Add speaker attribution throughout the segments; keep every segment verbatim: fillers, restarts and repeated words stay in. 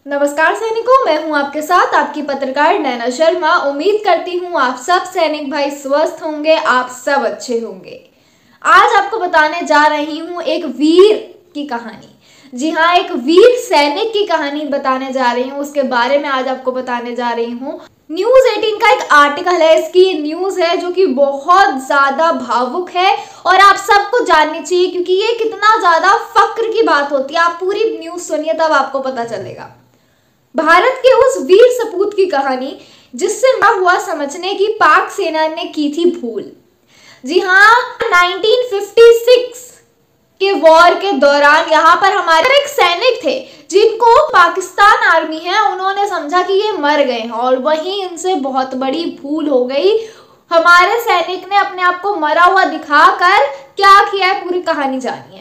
Speaker 1: नमस्कार सैनिकों, मैं हूं आपके साथ आपकी पत्रकार नैना शर्मा। उम्मीद करती हूं आप सब सैनिक भाई स्वस्थ होंगे, आप सब अच्छे होंगे। आज आपको बताने जा रही हूं एक वीर की कहानी। जी हाँ, एक वीर सैनिक की कहानी बताने जा रही हूँ। उसके बारे में आज आपको बताने जा रही हूँ। न्यूज अठारह का एक आर्टिकल है, इसकी न्यूज है जो कि बहुत ज्यादा भावुक है और आप सबको जाननी चाहिए क्योंकि ये कितना ज्यादा फक्र की बात होती है। आप पूरी न्यूज सुनिए तब आपको पता चलेगा। भारत के उस वीर सपूत की कहानी जिससे ना हुआ समझने की पाक सेना ने की थी भूल। जी हाँ, उन्नीस सौ छप्पन के वॉर के दौरान यहाँ पर हमारे एक सैनिक थे जिनको पाकिस्तान आर्मी है, उन्होंने समझा कि ये मर गए हैं और वहीं इनसे बहुत बड़ी भूल हो गई। हमारे सैनिक ने अपने आप को मरा हुआ दिखाकर क्या किया है, पूरी कहानी जानिए।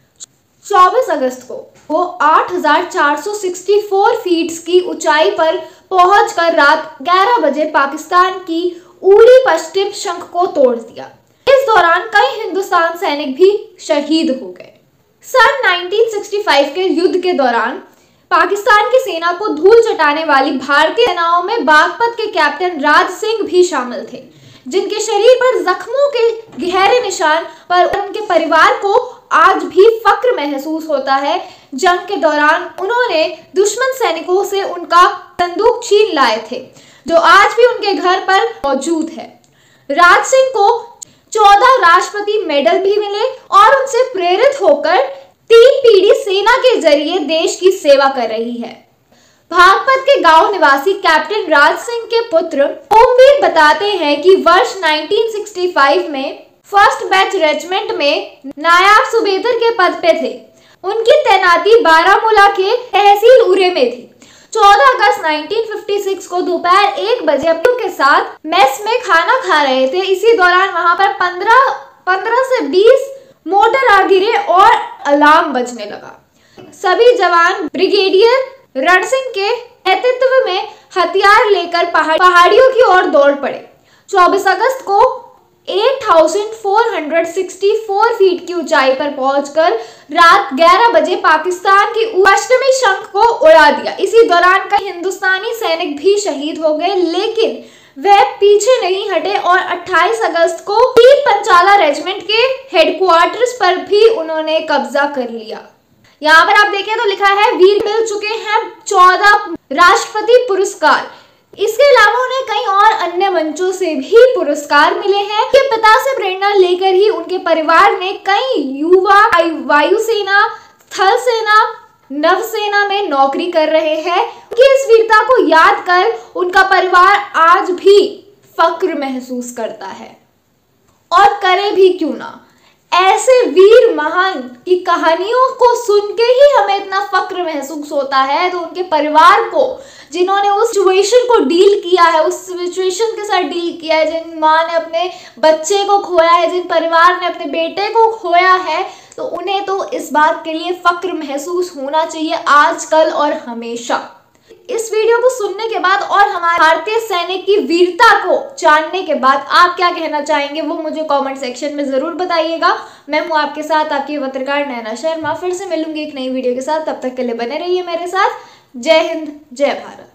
Speaker 1: चौबीस अगस्त को वो आठ हज़ार चार सौ चौंसठ फीट की ऊंचाई पर पहुंचकर रात ग्यारह बजे पाकिस्तान की उड़ी पश्चिम शंख को तोड़ दिया। इस दौरान कई हिंदुस्तान सैनिक भी शहीद हो गए। सन उन्नीस सौ पैंसठ के युद्ध के दौरान पाकिस्तान की सेना को धूल चटाने वाली भारतीय सेनाओं में बागपत के कैप्टन राज सिंह भी शामिल थे, जिनके शरीर पर जख्मों के गहरे निशान पर उनके परिवार को आज भी फक्र महसूस होता है। जंग के दौरान उन्होंने दुश्मन सैनिकों से उनका बंदूक छीन लाए थे, जो आज भी उनके घर पर मौजूद है। राज सिंह को चौदह राष्ट्रपति मेडल भी मिले और उनसे प्रेरित होकर तीन पीढ़ी सेना के जरिए देश की सेवा कर रही है। बागपत के गांव निवासी कैप्टन राज सिंह के पुत्र ओमवीर बताते हैं कि वर्ष उन्नीस सौ पैंसठ में फर्स्ट बैच रेजिमेंट में नायब सूबेदार के पद पे थे। उनकी तैनाती बारामूला के तहसील उरे में थी। चौदह अगस्त उन्नीस सौ छप्पन को दोपहर एक बजे अपनों के साथ मेस में खाना खा रहे थे। इसी दौरान वहां पर पंद्रह पंद्रह से बीस मोटर आ गिरे और अलार्म बजने लगा। सभी जवान ब्रिगेडियर रण सिंह के नेतृत्व में हथियार लेकर पहाड़ पहाड़ियों की ओर दौड़ पड़े। चौबीस अगस्त को आठ हज़ार चार सौ चौंसठ फीट की ऊंचाई पर पहुंचकर रात ग्यारह बजे पाकिस्तान की पश्चिमी शंख को उड़ा दिया। इसी दौरान कई हिंदुस्तानी सैनिक भी शहीद हो गए, लेकिन वह पीछे नहीं हटे और अट्ठाईस अगस्त को तीन पंचाला रेजिमेंट के हेडक्वार्टर्स पर भी उन्होंने कब्जा कर लिया। यहाँ पर आप देखें तो लिखा है वीर मिल चुके हैं चौदह राष्ट्रपति पुरस्कार। इसके अलावा उन्हें कई और अन्य मंचों से भी पुरस्कार मिले हैं। उनके पिता से प्रेरणा लेकर ही उनके परिवार ने कई युवा वायुसेना, थल सेना, नवसेना में नौकरी कर रहे हैं। उनकी इस वीरता को याद कर उनका परिवार आज भी फक्र महसूस करता है, और करे भी क्यों ना। ऐसे वीर महान की कहानियों को सुन के ही हमें इतना फक्र महसूस होता है, तो उनके परिवार को जिन्होंने उस सिचुएशन को डील किया है, उस सिचुएशन के साथ डील किया है, जिन माँ ने अपने बच्चे को खोया है, जिन परिवार ने अपने बेटे को खोया है, तो उन्हें तो इस बात के लिए फक्र महसूस होना चाहिए आजकल और हमेशा। इस वीडियो को सुनने के बाद और हमारे भारतीय सैनिक की वीरता को जानने के बाद आप क्या कहना चाहेंगे वो मुझे कमेंट सेक्शन में जरूर बताइएगा। मैं हूं आपके साथ आपकी पत्रकार नैना शर्मा। फिर से मिलूंगी एक नई वीडियो के साथ, तब तक के लिए बने रहिए मेरे साथ। जय हिंद, जय भारत।